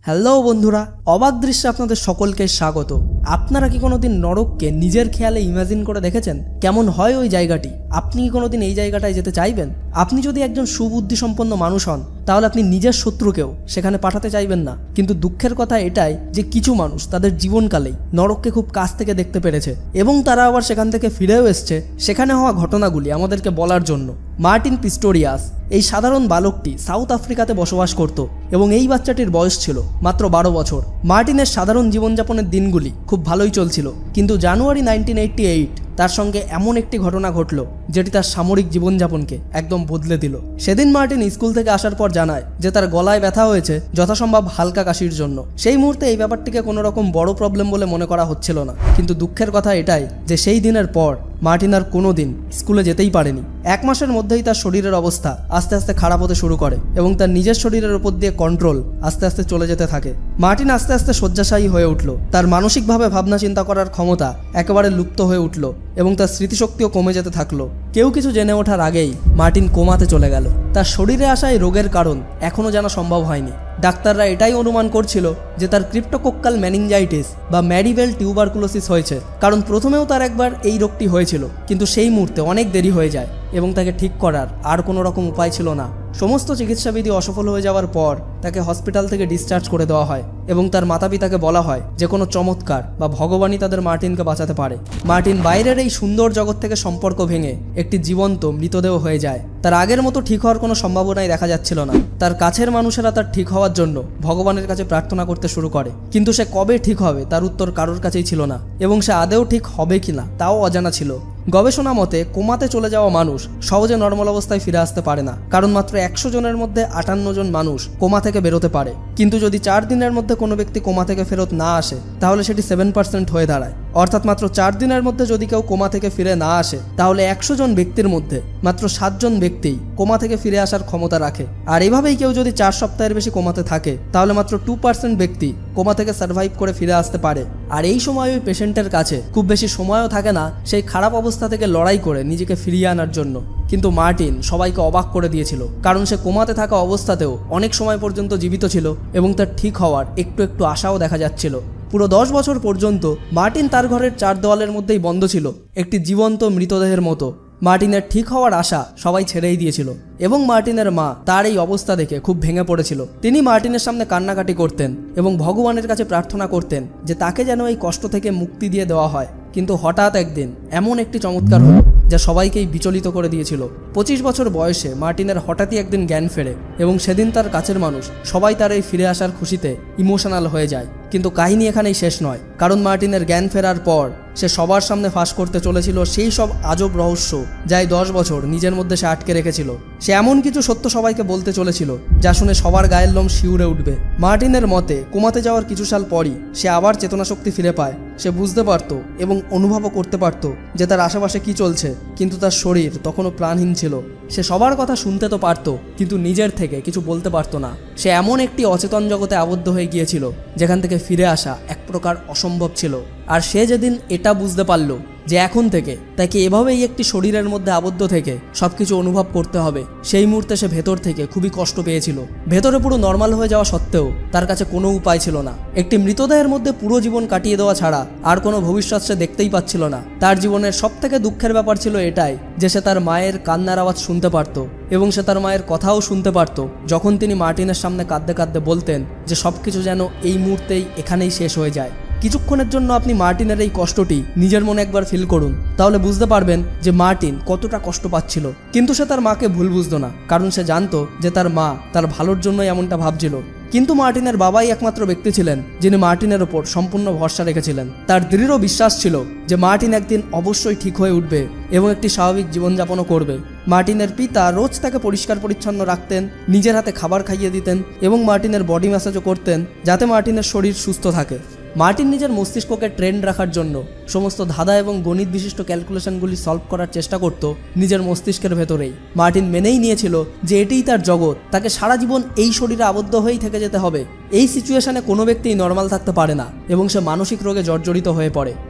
Hello বন্ধুরা, অবাক দৃশ্যে আপনাদের সকলকে স্বাগত। আপনারা কি কোনোদিন নরককে নিজের খেয়ালে ইমাজিন করে দেখেছেন? কেমন হয় ওই জায়গাটি? আপনি কি কোনোদিন এই জায়গাটায় যেতে চাইবেন? আপনি যদি একজন সুবুদ্ধিসম্পন্ন মানুষ হন, তাহলে আপনি নিজের শত্রুকেও সেখানে পাঠাতে চাইবেন না। কিন্তু দুঃখের কথা এটাই যে কিছু মানুষ তাদের জীবনকালেই নরককে খুব কাছ থেকে দেখতে পেরেছে এবং তারা আবার সেখান থেকে ফিরেও এসছে সেখানে হওয়া ঘটনাগুলি আমাদেরকে বলার জন্য। মার্টিন পিস্টোরিয়াস এই সাধারণ বালকটি সাউথ আফ্রিকাতে বসবাস করত এবং এই বাচ্চাটির বয়স ছিল মাত্র 12 বছর। মার্টিনের সাধারণ জীবনযাপনের দিনগুলি খুব ভালোই চলছিল, কিন্তু জানুয়ারি 1988 তার সঙ্গে এমন একটি ঘটনা ঘটল যেটি তার সামরিক জীবনযাপনকে একদম বদলে দিল। সেদিন মার্টিন স্কুল থেকে আসার পর জানায় যে তার গলায় ব্যথা হয়েছে যথাসম্ভব হালকা কাশির জন্য। সেই মুহূর্তে এই ব্যাপারটিকে কোনো রকম বড় প্রবলেম বলে মনে করা হচ্ছিল না, কিন্তু দুঃখের কথা এটাই যে সেই দিনের পর মার্টিন আর কোনো দিন স্কুলে যেতেই পারেনি। 1 মাসের মধ্যেই তার শরীরের অবস্থা আস্তে আস্তে খারাপ হতে শুরু করে এবং তার নিজের শরীরের উপর দিয়ে কন্ট্রোল আস্তে আস্তে চলে যেতে থাকে। মার্টিন আস্তে আস্তে শয্যাশায়ী হয়ে উঠল, তার মানসিকভাবে ভাবনা চিন্তা করার ক্ষমতা একেবারে লুপ্ত হয়ে উঠল এবং তার স্মৃতিশক্তিও কমে যেতে থাকলো। কেউ কিছু জেনে ওঠার আগেই মার্টিন কোমাতে চলে গেল। তার শরীরে আসা এই রোগের কারণ এখনও জানা সম্ভব হয়নি। ডাক্তাররা এটাই অনুমান করছিল যে তার ক্রিপ্টোকোক্কাল মেনিনজাইটিস বা ম্যারিবেল টিউবারকুলোসিস হয়েছে, কারণ প্রথমেও তার একবার এই রোগটি হয়েছিল, কিন্তু সেই মুহূর্তে অনেক দেরি হয়ে যায় এবং তাকে ঠিক করার আর কোনো রকম উপায় ছিল না। সমস্ত চিকিৎসাবিধি অসফল হয়ে যাওয়ার পর তাকে হসপিটাল থেকে ডিসচার্জ করে দেওয়া হয় এবং তার মাতাপিতাকে বলা হয় যে কোনো চমৎকার বা ভগবানই তাদের মার্টিনকে বাঁচাতে পারে। মার্টিন বাইরের এই সুন্দর জগৎ থেকে সম্পর্ক ভেঙে একটি জীবন্ত মৃতদেহ হয়ে যায়। তার আগের মতো ঠিক হওয়ার কোনো সম্ভাবনাই দেখা যাচ্ছিল না। তার কাছের মানুষেরা তার ঠিক হওয়ার জন্য ভগবানের কাছে প্রার্থনা করতে শুরু করে, কিন্তু সে কবে ঠিক হবে তার উত্তর কারোর কাছেই ছিল না এবং সে আদেও ঠিক হবে কিনা তাও অজানা ছিল। গবেষণা মতে কোমাতে চলে যাওয়া মানুষ সহজে নর্মাল অবস্থায় ফিরে আসতে পারে না, কারণ মাত্র 100 জনের মধ্যে 58 জন মানুষ কোমা থেকে বেরোতে পারে। কিন্তু যদি 4 দিনের মধ্যে কোনো ব্যক্তি কোমা থেকে ফেরত না আসে তাহলে সেটি 7% হয়ে দাঁড়ায়। অর্থাৎ মাত্র 4 দিনের মধ্যে যদি কেউ কোমা থেকে ফিরে না আসে তাহলে 100 জন ব্যক্তির মধ্যে মাত্র 7 জন ব্যক্তিই কোমা থেকে ফিরে আসার ক্ষমতা রাখে। আর এভাবেই কেউ যদি 4 সপ্তাহের বেশি কোমাতে থাকে তাহলে মাত্র 2% ব্যক্তি কোমা থেকে সার্ভাইভ করে ফিরে আসতে পারে। আর এই সময় ওই পেশেন্টের কাছে খুব বেশি সময়ও থাকে না সেই খারাপ অবস্থা থেকে লড়াই করে নিজেকে ফিরিয়ে আনার জন্য। কিন্তু মার্টিন সবাইকে অবাক করে দিয়েছিল, কারণ সে কোমাতে থাকা অবস্থাতেও অনেক সময় পর্যন্ত জীবিত ছিল এবং তার ঠিক হওয়ার একটু একটু আশাও দেখা যাচ্ছিল। পুরো 10 বছর পর্যন্ত মার্টিন তার ঘরের 4 দেওয়ালের মধ্যেই বন্ধ ছিল, একটি জীবন্ত মৃতদেহের মতো। মার্টিনের ঠিক হওয়ার আশা সবাই ছেড়েই দিয়েছিল এবং মার্টিনের মা তার এই অবস্থা দেখে খুব ভেঙে পড়েছিল। তিনি মার্টিনের সামনে কান্নাকাটি করতেন এবং ভগবানের কাছে প্রার্থনা করতেন যে তাকে যেন এই কষ্ট থেকে মুক্তি দিয়ে দেওয়া হয়। কিন্তু হঠাৎ একদিন এমন একটি চমৎকার হলো যা সবাইকেই বিচলিত করে দিয়েছিল। 25 বছর বয়সে মার্টিনের হঠাৎই একদিন জ্ঞান ফেরে এবং সেদিন তার কাছের মানুষ সবাই তার এই ফিরে আসার খুশিতে ইমোশনাল হয়ে যায়। কিন্তু কাহিনী এখানেই শেষ নয়, কারণ মার্টিনের জ্ঞান ফেরার পর সে সবার সামনে ফাঁস করতে চলেছিল সেই সব আজব রহস্য যাই 10 বছর নিজের মধ্যে সে আটকে রেখেছিল। সে এমন কিছু সত্য সবাইকে বলতে চলেছিল যা শুনে সবার গায়ের লোম শিউরে উঠবে। মার্টিনের মতে কোমাতে যাওয়ার কিছু সাল পরই সে আবার চেতনাশক্তি ফিরে পায়। সে বুঝতে পারত এবং অনুভবও করতে পারত যে তার আশেপাশে কি চলছে, কিন্তু তার শরীর তখনও প্রাণহীন ছিল। সে সবার কথা শুনতে তো পারত, কিন্তু নিজের থেকে কিছু বলতে পারত না। সে এমন একটি অচেতন জগতে আবদ্ধ হয়ে গিয়েছিল যেখান থেকে ফিরে আসা এক প্রকার অসম্ভব ছিল। আর সে যেদিন এটা বুঝতে পারল যে এখন থেকে তাকে এভাবেই একটি শরীরের মধ্যে আবদ্ধ থেকে সবকিছু অনুভব করতে হবে, সেই মুহূর্তে সে ভেতর থেকে খুবই কষ্ট পেয়েছিল। ভেতরে পুরো নর্মাল হয়ে যাওয়া সত্ত্বেও তার কাছে কোনো উপায় ছিল না। একটি মৃতদেহের মধ্যে পুরো জীবন কাটিয়ে দেওয়া ছাড়া আর কোনো ভবিষ্যৎ সে দেখতেই পাচ্ছিল না। তার জীবনের সবথেকে দুঃখের ব্যাপার ছিল এটাই যে সে তার মায়ের কান্নার আওয়াজ শুনতে পারত এবং সে তার মায়ের কথাও শুনতে পারত যখন তিনি মার্টিনের সামনে কাঁদতে কাঁদতে বলতেন যে সবকিছু যেন এই মুহূর্তেই এখানেই শেষ হয়ে যায়। কিছুক্ষণের জন্য আপনি মার্টিনের এই কষ্টটি নিজের মনে একবার ফিল করুন, তাহলে বুঝতে পারবেন যে মার্টিন কতটা কষ্ট পাচ্ছিল। কিন্তু সে তার মাকে ভুল বুঝতো না, কারণ সে জানতো যে তার মা তার ভালোর জন্যই এমনটা ভাবছিল। কিন্তু মার্টিনের বাবাই একমাত্র ব্যক্তি ছিলেন যিনি মার্টিনের ওপর সম্পূর্ণ ভরসা রেখেছিলেন। তার দৃঢ় বিশ্বাস ছিল যে মার্টিন একদিন অবশ্যই ঠিক হয়ে উঠবে এবং একটি স্বাভাবিক জীবনযাপনও করবে। মার্টিনের পিতা রোজ তাকে পরিষ্কার পরিচ্ছন্ন রাখতেন, নিজের হাতে খাবার খাইয়ে দিতেন এবং মার্টিনের বডি ম্যাসাজও করতেন যাতে মার্টিনের শরীর সুস্থ থাকে। মার্টিন নিজের মস্তিষ্ককে ট্রেন্ড রাখার জন্য সমস্ত ধাঁধা এবং গণিত বিশিষ্ট ক্যালকুলেশনগুলি সলভ করার চেষ্টা করত নিজের মস্তিষ্কের ভেতরেই। মার্টিন মেনেই নিয়েছিল যে এটিই তার জগৎ, তাকে সারা জীবন এই শরীরে আবদ্ধ হয়েই থেকে যেতে হবে। এই সিচুয়েশনে কোনো ব্যক্তিই নর্মাল থাকতে পারে না এবং সে মানসিক রোগে জর্জরিত হয়ে পড়ে।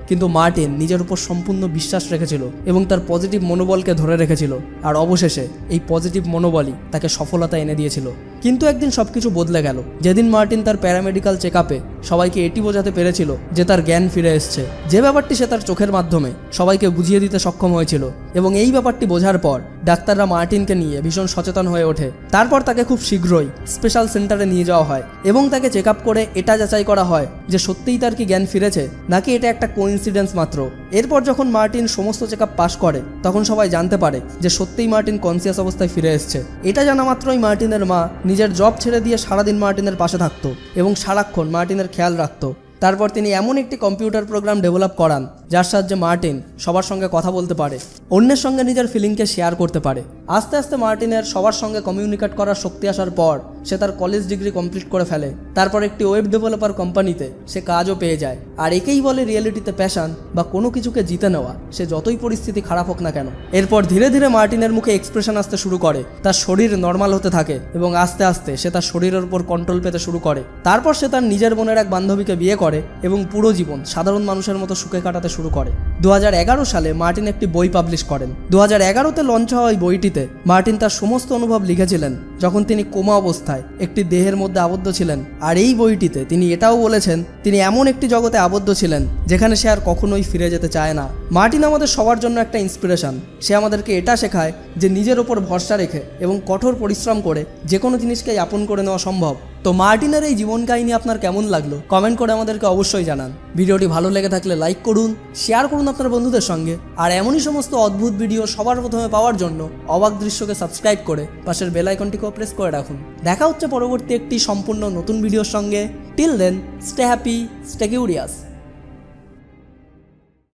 কিন্তু মার্টিন নিজের উপর সম্পূর্ণ বিশ্বাস রেখেছিল এবং তার পজিটিভ মনোবলকে ধরে রেখেছিল, আর অবশেষে এই পজিটিভ মনোবলই তাকে সফলতা এনে দিয়েছিল। কিন্তু একদিন সবকিছু বদলে গেল, যেদিন মার্টিন তার প্যারামেডিক্যাল চেক আপে সবাইকে এটি বোঝাতে পেরেছিল যে তার জ্ঞান ফিরে এসছে, যে ব্যাপারটি সে তার চোখের মাধ্যমে সবাইকে বুঝিয়ে দিতে সক্ষম হয়েছিল। এবং এই ব্যাপারটি বোঝার পর ডাক্তাররা মার্টিনকে নিয়ে ভীষণ সচেতন হয়ে ওঠে। তারপর তাকে খুব শীঘ্রই স্পেশাল সেন্টারে নিয়ে যাওয়া হয় এবং তাকে চেক আপ করে এটা যাচাই করা হয় যে সত্যিই তার কি জ্ঞান ফিরেছে নাকি এটা একটা কোইন্সিডেন্স মাত্র। এরপর যখন মার্টিন সমস্ত চেক আপ পাস করে তখন সবাই জানতে পারে যে সত্যিই মার্টিন কনসিয়াস অবস্থায় ফিরে এসছে। এটা জানা মাত্রই মার্টিনের মা নিজের জব ছেড়ে দিয়ে সারাদিন মার্টিনের পাশে থাকতো এবং সারাক্ষণ মার্টিনের খেয়াল রাখতো। তারপর তিনি এমন একটি কম্পিউটার প্রোগ্রাম ডেভেলপ করান যার সাহায্যে মার্টিন সবার সঙ্গে কথা বলতে পারে, অন্যের সঙ্গে নিজের ফিলিংকে শেয়ার করতে পারে। আস্তে আস্তে মার্টিনের সবার সঙ্গে কমিউনিকেট করার শক্তি আসার পর সে তার কলেজ ডিগ্রি কমপ্লিট করে ফেলে। তারপর একটি ওয়েব ডেভেলপার কোম্পানিতে সে কাজও পেয়ে যায়। আর একেই বলে রিয়েলিটিতে প্যাশন বা কোনো কিছুকে জিতে নেওয়া, সে যতই পরিস্থিতি খারাপ হোক না কেন। এরপর ধীরে ধীরে মার্টিনের মুখে এক্সপ্রেশন আসতে শুরু করে, তার শরীর নর্মাল হতে থাকে এবং আস্তে আস্তে সে তার শরীরের উপর কন্ট্রোল পেতে শুরু করে। তারপর সে তার নিজের বোনের এক বান্ধবীকে বিয়ে করে এবং পুরো জীবন সাধারণ মানুষের মতো সুখে কাটাতে শুরু করে। 2011 সালে মার্টিন একটি বই পাবলিশ করেন। 2011-তে লঞ্চ হওয়া এই বইটিতে মার্টিন তার সমস্ত অনুভব লিখেছিলেন যখন তিনি কোমা অবস্থায় একটি দেহের মধ্যে আবদ্ধ ছিলেন। আর এই বইটিতে তিনি এটাও বলেছেন তিনি এমন একটি জগতে আবদ্ধ ছিলেন যেখানে সে আর কখনোই ফিরে যেতে চায় না। মার্টিন আমাদের সবার জন্য একটা ইন্সপিরেশন। সে আমাদেরকে এটা শেখায় যে নিজের ওপর ভরসা রেখে এবং কঠোর পরিশ্রম করে যে কোনো জিনিসকেই আপন করে নেওয়া সম্ভব। তো মার্টিনের এই জীবন কাহিনী আপনার কেমন লাগলো কমেন্ট করে আমাদেরকে অবশ্যই জানান। ভিডিওটি ভালো লেগে থাকলে লাইক করুন, শেয়ার করুন আপনার বন্ধুদের সঙ্গে। আর এমনই সমস্ত অদ্ভুত ভিডিও সবার প্রথমে পাওয়ার জন্য অবাক দৃশ্যকে সাবস্ক্রাইব করে পাশের বেল আইকনটিকেও প্রেস করে রাখুন। দেখা হচ্ছে পরবর্তী একটি সম্পূর্ণ নতুন ভিডিওর সঙ্গে। Till then, stay happy, stay curious.